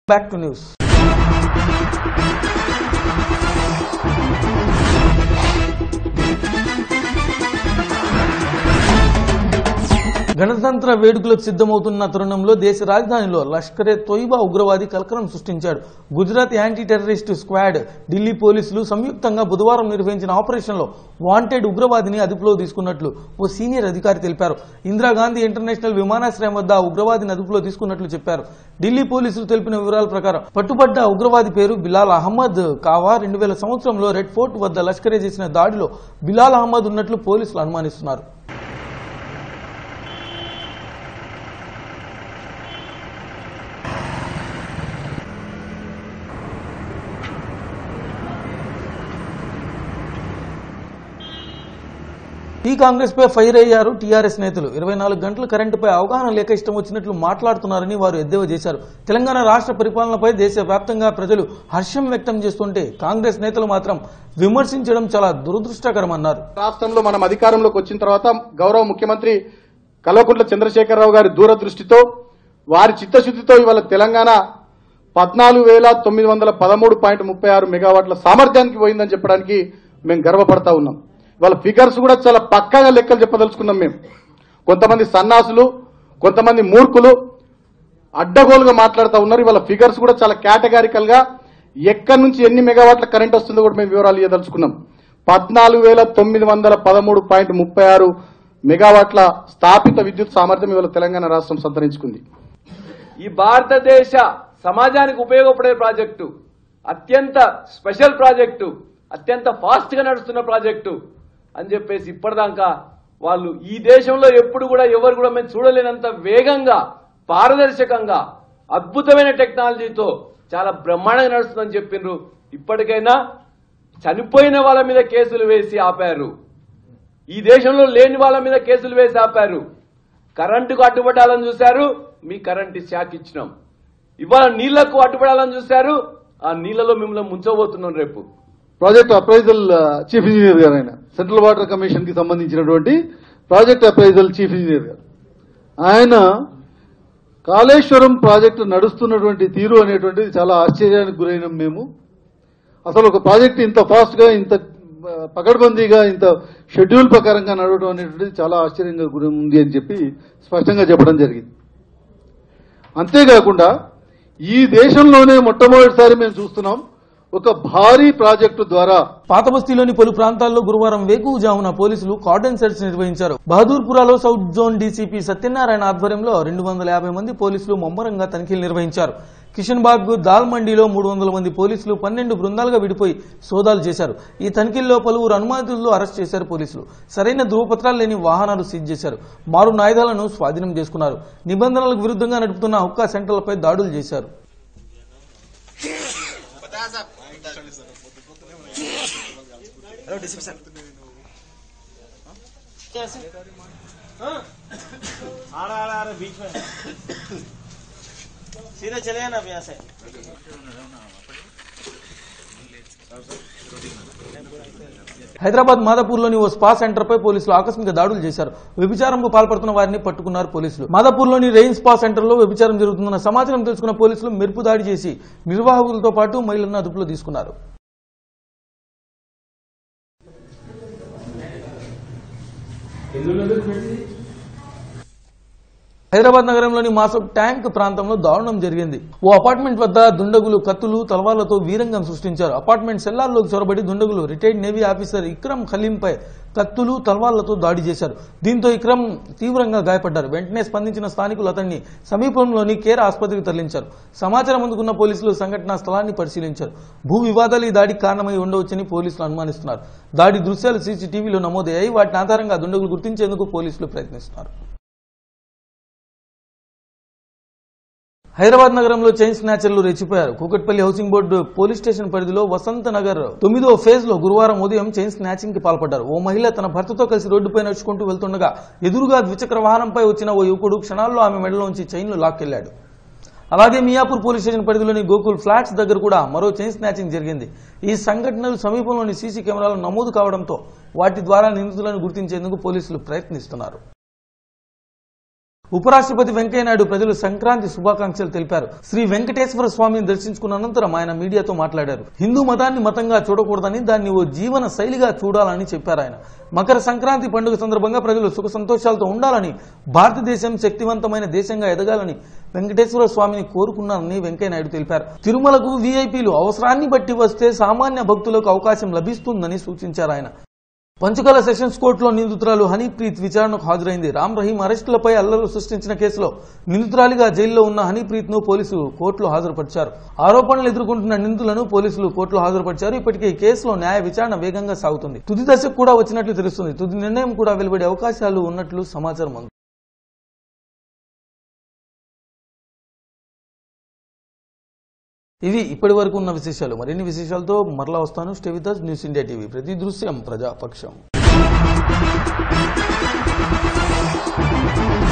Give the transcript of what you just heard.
Back to news. గణతంత్ర వేడుకలకు సిద్ధమవుతున్న తరుణంలో దేశ రాజధానిలో లష్కరే తోయిబా ఉగ్రవాది కలకలం సృష్టించాడు. Gujarat anti terrorist squad, Delhi పోలీసులు సంయుక్తంగా బుధవారం నిర్వహించిన ఆపరేషన్లో వాంటెడ్ ఉగ్రవాదిని అదుపులో తీసుకున్నట్లు ఓ సీనియర్ అధికారి తెలిపారు. ఇందిరాగాంధీ ఇంటర్నేషనల్ విమానాశ్రయం వద్ద ఉగ్రవాదిని అదుపులో తీసుకున్నట్లు చెప్పారు. ఢిల్లీ పోలీసులు తెలిపిన వివరాల ప్రకారం పట్టుబడ్డ ఉగ్రవాది పేరు బిలాల్ అహ్మద్ కావా. 2000 సంవత్సరంలో రెడ్ ఫోర్ట్ వద్ద లష్కరే చేసిన దాడిలో బిలాల్ అహ్మద్ ఉన్నట్లు పోలీసులు అనుమానిస్తున్నారు. ఈ కాంగ్రెస్ పై ఫైర్ అయ్యారు టీఆర్ఎస్ నేతలు. 24 గంటల కరెంటుపై అవగాహన లేక ఇష్టం వచ్చినట్లు మాట్లాడుతున్నారని వారు ఎద్దేవా చేశారు. తెలంగాణ రాష్ట్ర పరిపాలనపై దేశవ్యాప్తంగా ప్రజలు హర్షం వ్యక్తం చేస్తుంటే కాంగ్రెస్ నేతలు మాత్రం విమర్శించడం చాలా దురదృష్టకరమన్నారు. రాష్ట్రంలో మనం అధికారంలోకి వచ్చిన తర్వాత గౌరవ ముఖ్యమంత్రి కల్వకుంట్ల చంద్రశేఖరరావు గారి దూరదృష్టితో వారి చిత్తశుద్ధితో ఇవాళ తెలంగాణ 14,913.36 మెగావాట్ల సామర్థ్యానికి పోయిందని చెప్పడానికి మేము గర్వపడతా ఉన్నాం. వాళ్ళ ఫిగర్స్ కూడా చాలా పక్కాగా లెక్కలు చెప్పదలుచుకున్నాం. మేము కొంతమంది సన్నాసులు, కొంతమంది మూర్ఖులు అడ్డగోలుగా మాట్లాడుతూ ఉన్నారు. ఇవాళ ఫిగర్స్ కూడా చాలా కేటగారికల్ గా ఎక్కడి నుంచి ఎన్ని మెగావాట్ల కరెంట్ వస్తుందో కూడా మేము వివరాలు ఇవ్వదలుచుకున్నాం. 14,913.36 మెగావాట్ల స్థాపిత విద్యుత్ సామర్థ్యం ఇవాళ తెలంగాణ రాష్ట్రం సంతరించుకుంది. ఈ భారతదేశ సమాజానికి ఉపయోగపడే ప్రాజెక్టు, అత్యంత స్పెషల్ ప్రాజెక్టు, అత్యంత ఫాస్ట్ గా నడుస్తున్న ప్రాజెక్టు అని చెప్పేసి ఇప్పటిదాకా వాళ్ళు ఈ దేశంలో ఎప్పుడు కూడా ఎవరు కూడా మేము చూడలేనంత వేగంగా, పారదర్శకంగా, అద్భుతమైన టెక్నాలజీతో చాలా బ్రహ్మాండంగా నడుస్తుందని చెప్పిండ్రు. ఇప్పటికైనా చనిపోయిన వాళ్ళ మీద కేసులు వేసి ఆపారు. ఈ దేశంలో లేని వాళ్ళ మీద కేసులు వేసి ఆపారు. కరెంటుకు అడ్డుపడాలని చూశారు, మీ కరెంటు షాక్ ఇచ్చినాం. ఇవాళ నీళ్లకు అడ్డుపడాలని చూశారు, ఆ నీళ్లలో మిమ్మల్ని ముంచబోతున్నాం. రేపు ప్రాజెక్ట్ అప్రైజల్ చీఫ్ ఇంజనీర్ గారు, ఆయన సెంట్రల్ వాటర్ కమిషన్ కి సంబంధించినటువంటి ప్రాజెక్ట్ అప్రైజల్ చీఫ్ ఇంజనీర్ గారు, ఆయన కాళేశ్వరం ప్రాజెక్టు నడుస్తున్నటువంటి తీరు అనేటువంటిది చాలా ఆశ్చర్యానికి గురైనాం మేము. అసలు ఒక ప్రాజెక్టు ఇంత ఫాస్ట్ గా, ఇంత పకడ్బందీగా, ఇంత షెడ్యూల్ ప్రకారంగా నడవడం అనేటువంటిది చాలా ఆశ్చర్యంగా గురి ఉంది అని చెప్పి స్పష్టంగా చెప్పడం జరిగింది. అంతేకాకుండా ఈ దేశంలోనే మొట్టమొదటిసారి మేము చూస్తున్నాం ఒక భారీ ప్రాజెక్టు ద్వారా పాతబస్తీలోని పలు ప్రాంతాల్లో గురువారం వేకువజామున పోలీసులు కార్డన్ సెర్చ్ నిర్వహించారు. బహదూర్పురాలో సౌత్ జోన్ డీసీపీ సత్యనారాయణ ఆధ్వర్యంలో 250 మంది పోలీసులు ముమ్మరంగా తనిఖీలు నిర్వహించారు. కిషన్బాగ్, దాల్మండిలో 300 మంది పోలీసులు 12 బృందాలుగా విడిపోయి సోదాలు చేశారు. ఈ తనిఖీల్లో పలువురు అనుమానితులను అరెస్ట్ చేశారు పోలీసులు. సరైన ధృవపత్రాలు లేని వాహనాలు సీజ్ చేశారు. మారు ఆయుధాలను స్వాధీనం చేసుకున్నారు. నిబంధనలకు విరుద్ధంగా నడుపుతున్న హుక్కా సెంటర్లపై దాడులు చేశారు. बीच में सीधे चले ना यहाँ से। హైదరాబాద్ మాదాపూర్లోని ఓ స్పా సెంటర్పై పోలీసులు ఆకస్మిక దాడులు చేశారు. వ్యభిచారంకు పాల్పడుతున్న వారిని పట్టుకున్నారు పోలీసులు. మాదాపూర్లోని రెయిన్ స్పా సెంటర్లో వ్యభిచారం జరుగుతుందన్న సమాచారం తెలుసుకున్న పోలీసులు మెరుపు దాడి చేసి నిర్వాహకులతో పాటు మహిళలను అదుపులో తీసుకున్నారు. హైదరాబాద్ నగరంలోని మాసబ్ ట్యాంక్ ప్రాంతంలో దారుణం జరిగింది. ఓ అపార్ట్మెంట్ వద్ద దుండగులు కత్తులు, తలవార్లతో వీరంగం సృష్టించారు. అపార్ట్మెంట్ సెల్లార్లోకి చొరబడి దుండగులు రిటైర్డ్ నేవీ ఆఫీసర్ ఇక్రమ్ ఖలీంపై కత్తులు, తలవార్లతో దాడి చేశారు. దీంతో ఇక్రమ్ తీవ్రంగా గాయపడ్డారు. వెంటనే స్పందించిన స్థానికులు అతన్ని సమీపంలోని కేర్ ఆసుపత్రికి తరలించారు. సమాచారం అందుకున్న పోలీసులు సంఘటనా స్థలాన్ని పరిశీలించారు. భూ వివాదాలు ఈ దాడికి కారణమై ఉండవచ్చని పోలీసులు అనుమానిస్తున్నారు. దాడి దృశ్యాలు సీసీటీవీలో నమోదయ్యాయి. వాటిని ఆధారంగా దుండగులు గుర్తించేందుకు పోలీసులు ప్రయత్నిస్తున్నారు. హైదరాబాద్ నగరంలో చైన్ స్నాచర్లు రెచ్చిపోయారు. Kukatpally housing board police station పరిధిలో వసంత నగర్ 9వ ఫేజ్ లో గురువారం ఉదయం చైన్ స్నాచింగ్ కి పాల్పడ్డారు. ఓ మహిళ తన భర్తతో కలిసి రోడ్డుపై నడుచుకుంటూ వెళ్తుండగా ఎదురుగా ద్విచక్ర వాహనంపై వచ్చిన ఓ యువకుడు క్షణాల్లో ఆమె మెడలోంచి చైన్లు లాక్కెళ్లాడు. అలాగే మియాపూర్ పోలీస్ స్టేషన్ పరిధిలోని గోకుల్ ఫ్లాట్స్ దగ్గర కూడా మరో చైన్ స్నాచింగ్ జరిగింది. ఈ సంఘటనలు సమీపంలోని సీసీ కెమెరాలు నమోదు కావడంతో వాటి ద్వారా నిందితులను గుర్తించేందుకు పోలీసులు ప్రయత్నిస్తున్నారు. ఉపరాష్ట్రపతి వెంకయ్యనాయుడు ప్రజలు సంక్రాంతి శుభాకాంక్షలు తెలిపారు. శ్రీ వెంకటేశ్వర స్వామిని దర్శించుకున్న అనంతరం ఆయన మీడియాతో మాట్లాడారు. హిందూ మతాన్ని మతంగా చూడకూడదని, దాన్ని ఓ జీవన శైలిగా చూడాలని చెప్పారు ఆయన. మకర సంక్రాంతి పండుగ సందర్భంగా ప్రజలు సుఖ సంతోషాలతో ఉండాలని, భారతదేశం శక్తివంతమైన దేశంగా ఎదగాలని వెంకటేశ్వర స్వామిని కోరుకున్నారని వెంకయ్యనాయుడు తెలిపారు. తిరుమలకు వీఐపీలు అవసరాన్ని బట్టి వస్తే సామాన్య భక్తులకు అవకాశం లభిస్తుందని సూచించారు ఆయన. పంచకల సెషన్స్ కోర్టులో నిందితురాలు హనీప్రీత్ విచారణకు హాజరైంది. రామ్ రహీం అరెస్టులపై అల్లర్లు సృష్టించిన కేసులో నిందితురాలిగా జైల్లో ఉన్న హనీప్రీత్ ను పోలీసులు కోర్టులో హాజరుపరిచారు. ఆరోపణలు ఎదుర్కొంటున్న నిందితులను పోలీసులు కోర్టులో హాజరుపరిచారు. ఇప్పటికే ఈ కేసులో న్యాయ విచారణ వేగంగా సాగుతుంది. తుది దశకు కూడా వచ్చినట్లు తెలుస్తుంది. తుది నిర్ణయం కూడా వెలువడే అవకాశాలు ఉన్నట్లు సమాచారం ఉంది. ఇవి ఇప్పటి వరకు ఉన్న విశేషాలు. మరిన్ని విశేషాలతో మరలా వస్తాను. Stay with us. News India TV, ప్రతి దృశ్యం ప్రజాపక్షం.